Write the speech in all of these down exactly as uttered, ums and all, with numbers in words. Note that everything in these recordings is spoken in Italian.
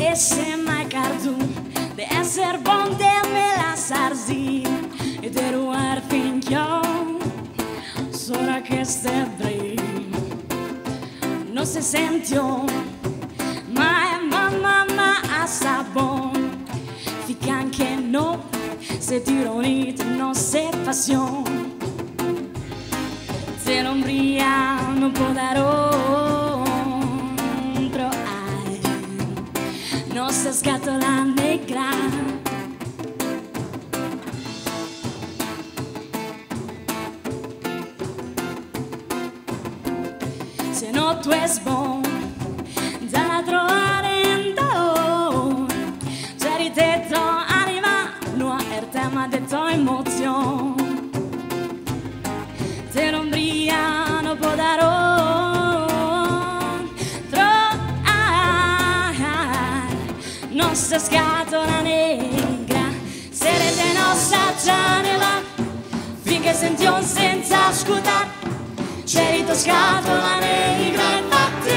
ese mai cartoon de ser bon de me la sarzi e de ruar finchio sora che ste bri non se sentio ma mamma ma a sabon fica anche no se tironit non se pasión se l'ombria non può darò pro ai nostra scatola negra se no tu es bon da trovare in do c'eri tetto anima no er tema de tua emozione se l'ombria non può darò trovare nostra scatola negra se rete nostra già ne va finché senti un senza ascoltare c'eri tua scatola negra infatti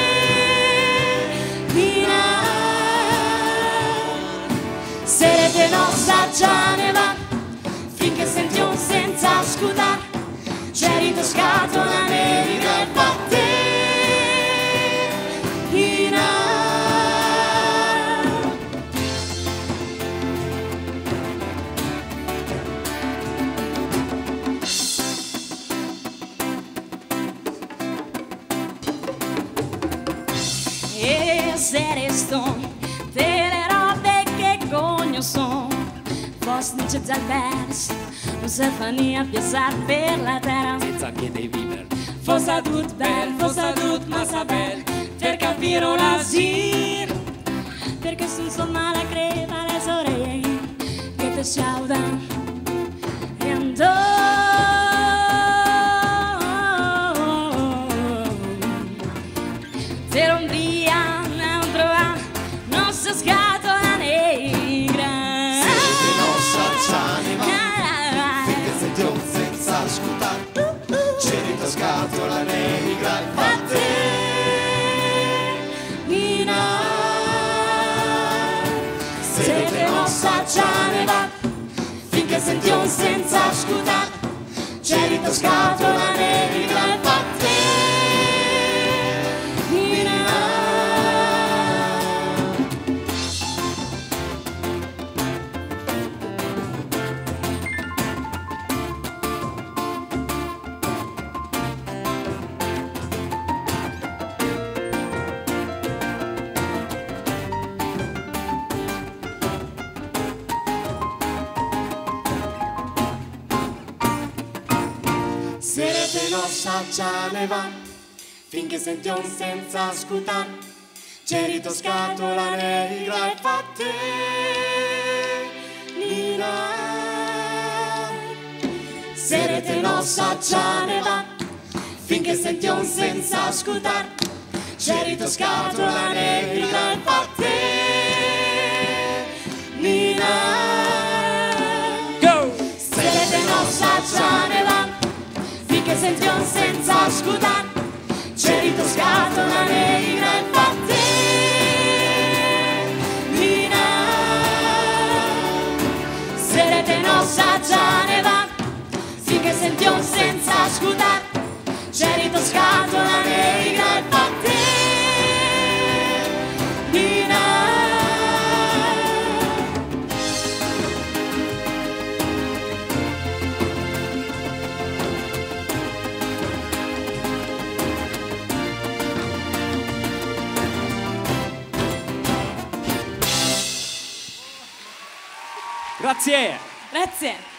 se rete nostra già ne va finché senti un senza ascoltare c'eri tua scatola negra infatti e se resto delle robe che cogno son forse non c'è già il verso non si fa niente a passare per la terra senza che devi vivere fosse tutto bello, fosse tutto ma sa bello per capire l'asir perché sono insomma la creva le orecchie che ti sciauda e andò se l'ombria non trova nostra scatola negra se non s'anima finché senti un senza ascoltare c'eri tua scatola negra infatti Nina se te non già ne va finché senti un senza ascoltare c'eri tua scatola negra infatti se rete nostra già ne va finché senti un senza ascoltare c'eri tua scatola negra infatti Nina se rete nostra già ne va finché senti un senza ascoltare c'eri tua scatola negra infatti Nina se rete nostra già ne va finché senti un senza ascoltare c'eri tua scatola negra infatti Nina se rete nostra già ne va finché senti un senza ascoltare c'eri tua scatola negra infatti Nina grazie grazie